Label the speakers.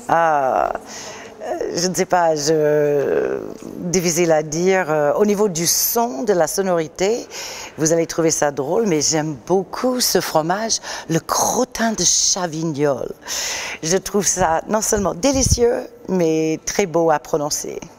Speaker 1: Ah, je ne sais pas, difficile à dire. Au niveau du son, de la sonorité, vous allez trouver ça drôle, mais j'aime beaucoup ce fromage, le crottin de Chavignol. Je trouve ça non seulement délicieux, mais très beau à prononcer.